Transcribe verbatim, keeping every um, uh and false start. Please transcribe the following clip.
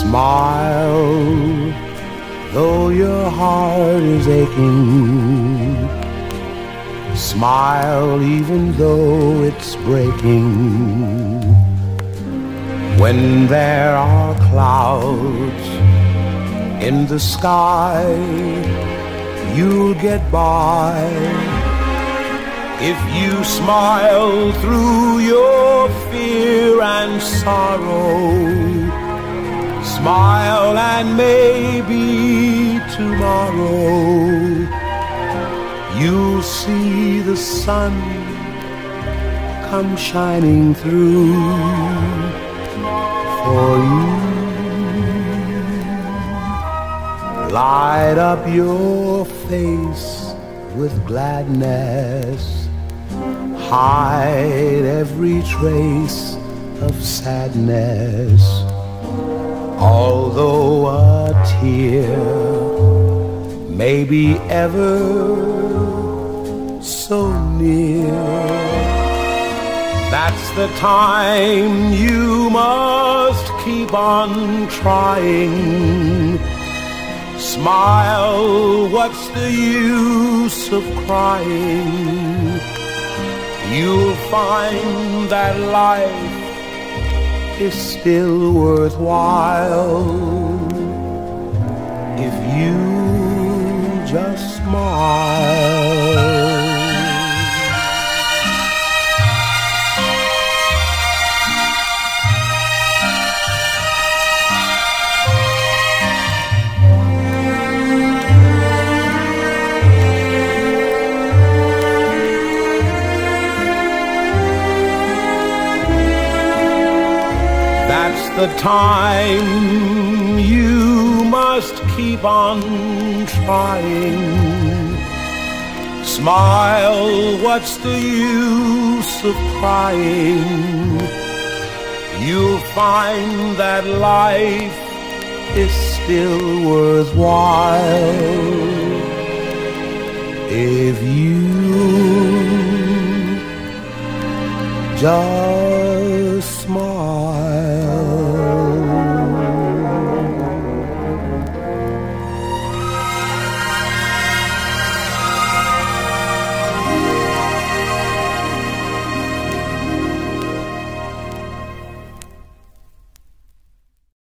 Smile, though your heart is aching. Smile even though it's breaking. When there are clouds in the sky, you'll get by. If you smile through your fear and sorrow, smile and maybe tomorrow you'll see the sun come shining through for you. Light up your face with gladness, hide every trace of sadness. Although a tear may be ever so near, that's the time you must keep on trying. Smile, what's the use of crying? You'll find that life is still worthwhile if you just smile. That's the time you must keep on trying. Smile, what's the use of crying? You'll find that life is still worthwhile if you just